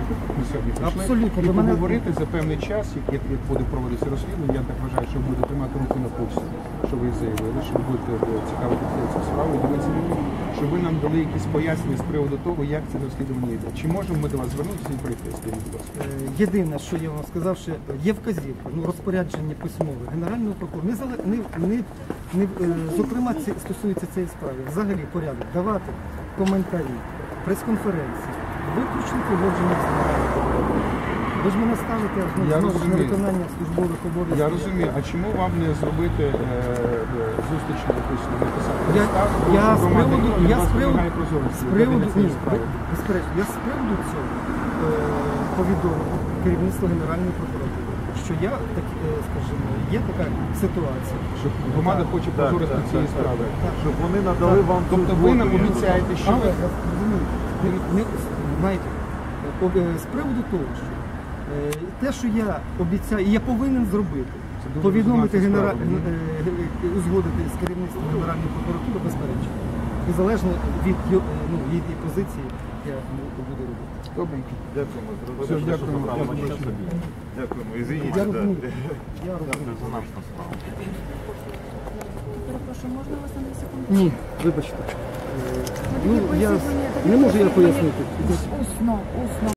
ми сьогодні прийшли. Абсолютно. І До мене- поговорити за певний час, як буде проводитися розслідування, я так вважаю, що ви будете тримати руку на пульсі, що ви заявили, що ви будете цікавитися цією справою, дивитися людей, щоб ви нам дали якісь пояснення з приводу того, як це розслідування йде. Чи можемо ми до вас звернутися і прийти з тим, будь ласка? Єдине, що я вам сказав, що є вказівка, розпорядження письмове Генерального прокурора, зокрема, стосується цієї справи, взагалі порядок, давати коментарі, прес-конференції, виключно погодження з Генеральним прокурором. Ви ж мене ставите на виконання службових обов'язків. Я розумію. А чому вам не зробити зустріч якусь написати? Я з приводу цього повідомив керівництво Генеральної прокуратури, що скажімо, є така ситуація. Що громада хоче прозорості цієї справи. Щоб вони надали вам... Тобто ви нам обіцяєте, що... Але, знаєте, з приводу того, що те, що я обіцяю, і я повинен зробити, повідомити узгодити з керівництвом Генеральної прокуратури, безперечно. Незалежно від її позиції, я буду робити. Добре. Дякуємо. Все, дякуємо. Дякуємо. Ізвиніть, Я розумію. Дякую за нашу справу. Перепрошую, можна вас на секунду? Ні, вибачте. Я не можу я пояснити. Усно.